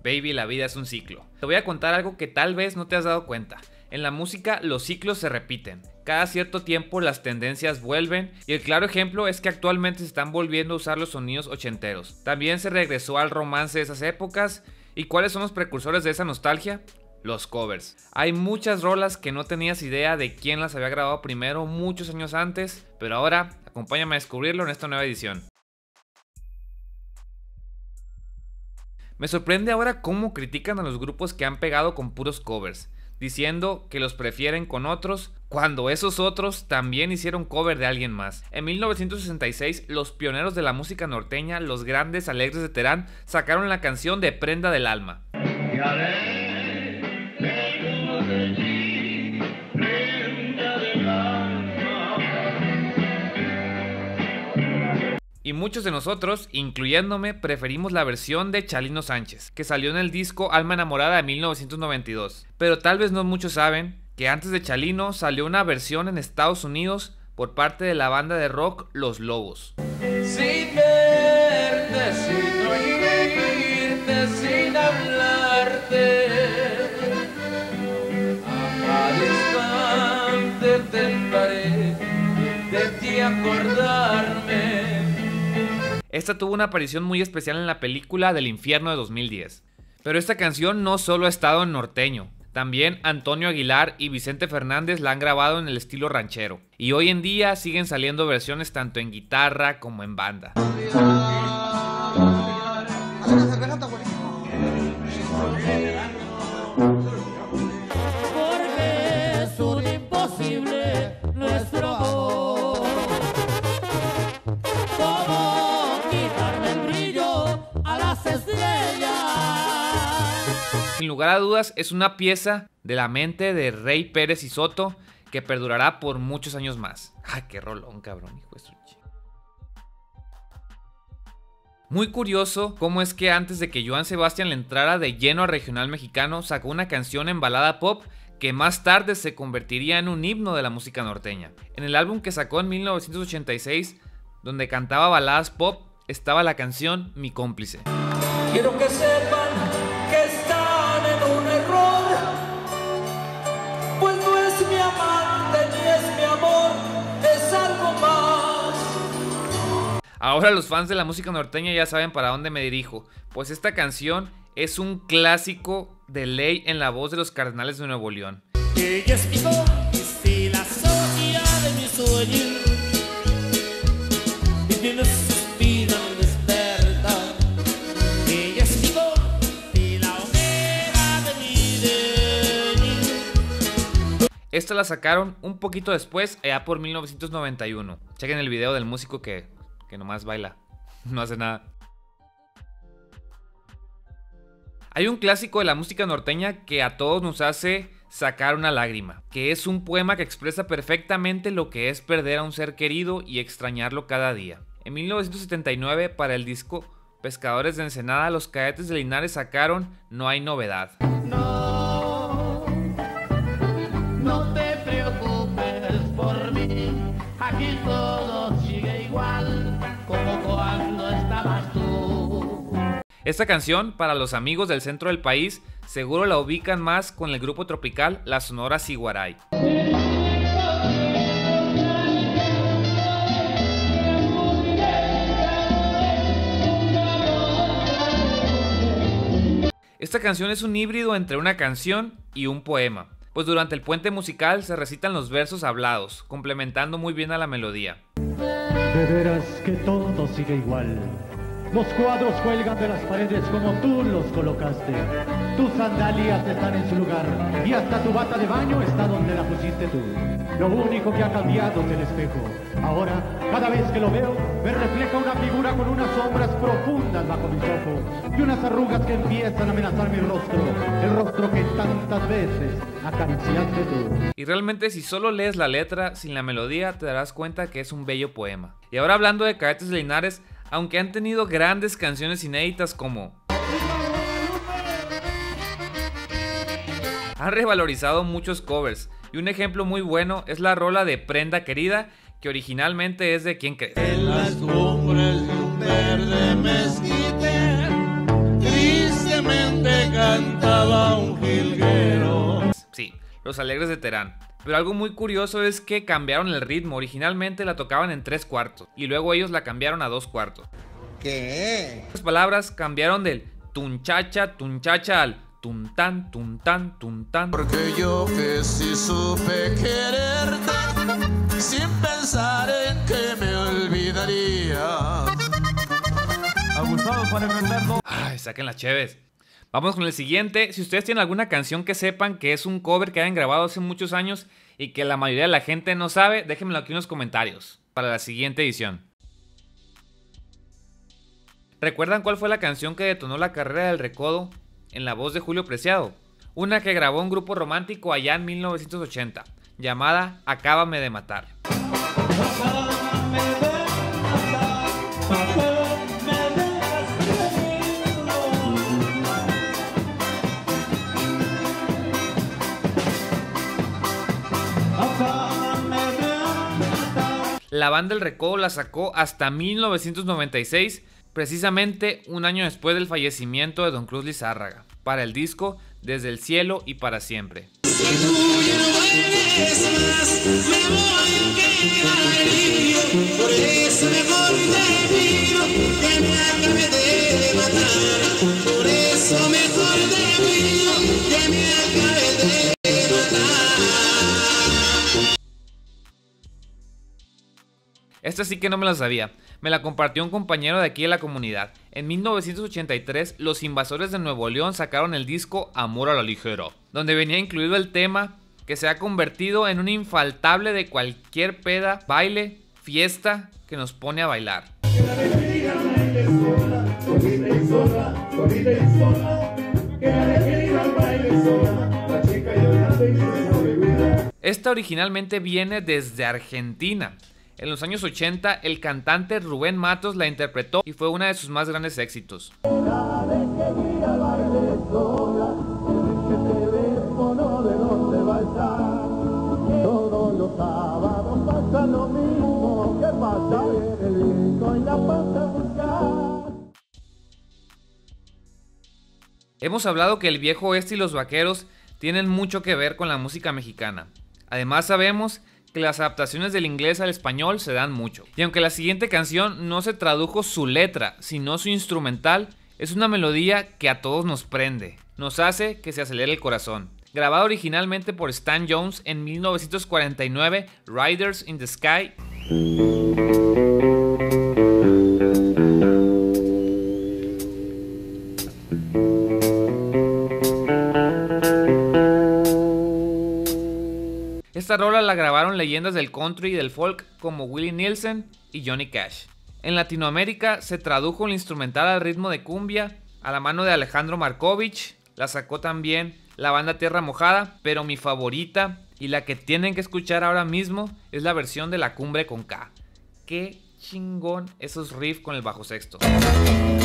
Baby, la vida es un ciclo. Te voy a contar algo que tal vez no te has dado cuenta. En la música los ciclos se repiten. Cada cierto tiempo las tendencias vuelven y el claro ejemplo es que actualmente se están volviendo a usar los sonidos ochenteros. También se regresó al romance de esas épocas. ¿Y cuáles son los precursores de esa nostalgia? Los covers. Hay muchas rolas que no tenías idea de quién las había grabado primero muchos años antes, pero ahora acompáñame a descubrirlo en esta nueva edición. Me sorprende ahora cómo critican a los grupos que han pegado con puros covers, diciendo que los prefieren con otros, cuando esos otros también hicieron cover de alguien más. En 1966, los pioneros de la música norteña, los Grandes Alegres de Terán, sacaron la canción de Prenda del Alma. Y muchos de nosotros, incluyéndome, preferimos la versión de Chalino Sánchez, que salió en el disco Alma Enamorada de 1992. Pero tal vez no muchos saben que antes de Chalino salió una versión en Estados Unidos por parte de la banda de rock Los Lobos. Sin verte, sin oírte, sin hablarte, a cada instante tentaré de ti acordarme. Esta tuvo una aparición muy especial en la película del Infierno de 2010. Pero esta canción no solo ha estado en norteño, también Antonio Aguilar y Vicente Fernández la han grabado en el estilo ranchero. Y hoy en día siguen saliendo versiones tanto en guitarra como en banda. Porque es un imposible nuestro amor. Sin lugar a dudas, es una pieza de la mente de Rey Pérez y Soto que perdurará por muchos años más. ¡Ay, qué rolón, cabrón, hijo de su ch... Muy curioso cómo es que antes de que Joan Sebastián le entrara de lleno al regional mexicano, sacó una canción en balada pop que más tarde se convertiría en un himno de la música norteña. En el álbum que sacó en 1986, donde cantaba baladas pop, estaba la canción Mi Cómplice. Quiero que sepan que están en un error, pues no es mi amante ni es mi amor, es algo más. Ahora los fans de la música norteña ya saben para dónde me dirijo, pues esta canción es un clásico de ley en la voz de los Cardenales de Nuevo León. Ella es mi cómplice, la socia de mi sueño, y tiene suspiro al despertar. Ella es mi cómplice, la hoguera de mi devenir. Esta la sacaron un poquito después, allá por 1991. Chequen el video del músico que nomás baila, no hace nada. Hay un clásico de la música norteña que a todos nos hace sacar una lágrima, que es un poema que expresa perfectamente lo que es perder a un ser querido y extrañarlo cada día. En 1979, para el disco Pescadores de Ensenada, los Cadetes de Linares sacaron No hay novedad. No, no te preocupes por mí, aquí todo sigue igual como cuando estabas tú. Esta canción, para los amigos del centro del país, seguro la ubican más con el grupo tropical La Sonora Ciguaray. Esta canción es un híbrido entre una canción y un poema, pues durante el puente musical se recitan los versos hablados, complementando muy bien a la melodía. De veras que todo sigue igual. Los cuadros cuelgan de las paredes como tú los colocaste. Tus sandalias están en su lugar y hasta tu bata de baño está donde la pusiste tú. Lo único que ha cambiado es el espejo. Ahora, cada vez que lo veo, me refleja una figura con unas sombras profundas bajo mis ojos y unas arrugas que empiezan a amenazar mi rostro, el rostro que tantas veces acariciaste tú. Y realmente si solo lees la letra sin la melodía te darás cuenta que es un bello poema. Y ahora hablando de Cadetes de Linares, aunque han tenido grandes canciones inéditas como... Han revalorizado muchos covers, y un ejemplo muy bueno es la rola de Prenda Querida, que originalmente es de ¿Quién crees? En las cumbres de un verde mezquite, tristemente Los Alegres de Terán. Pero algo muy curioso es que cambiaron el ritmo. Originalmente la tocaban en 3/4 y luego ellos la cambiaron a 2/4. ¿Qué? Las palabras cambiaron del tunchacha al tuntán, tuntán, tuntán. Porque yo que sí supe quererte sin pensar en que me olvidaría. Abusado para inventarlo. Ay, saquen las cheves. Vamos con el siguiente. Si ustedes tienen alguna canción que sepan que es un cover que hayan grabado hace muchos años y que la mayoría de la gente no sabe, déjenmelo aquí en los comentarios para la siguiente edición. ¿Recuerdan cuál fue la canción que detonó la carrera del Recodo en la voz de Julio Preciado? Una que grabó un grupo romántico allá en 1980, llamada Acábame de Matar. La banda El Recodo la sacó hasta 1996, precisamente un año después del fallecimiento de Don Cruz Lizárraga, para el disco Desde el Cielo y Para Siempre. Esta sí que no me la sabía, me la compartió un compañero de aquí de la comunidad. En 1983, los Invasores de Nuevo León sacaron el disco Amor a la Ligera, donde venía incluido el tema que se ha convertido en un infaltable de cualquier peda, baile, fiesta que nos pone a bailar. Esta originalmente viene desde Argentina. En los años 80, el cantante Rubén Matos la interpretó y fue una de sus más grandes éxitos. Hemos hablado que el Viejo Oeste y los Vaqueros tienen mucho que ver con la música mexicana. Además sabemos que las adaptaciones del inglés al español se dan mucho. Y aunque la siguiente canción no se tradujo su letra, sino su instrumental, es una melodía que a todos nos prende, nos hace que se acelere el corazón. Grabada originalmente por Stan Jones en 1949, Riders in the Sky. Esta rola la grabaron leyendas del country y del folk como Willie Nelson y Johnny Cash. En Latinoamérica se tradujo el instrumental al ritmo de cumbia a la mano de Alejandro Markovich. La sacó también la banda Tierra Mojada, pero mi favorita y la que tienen que escuchar ahora mismo es la versión de La Cumbre con K. Qué chingón esos riffs con el bajo sexto.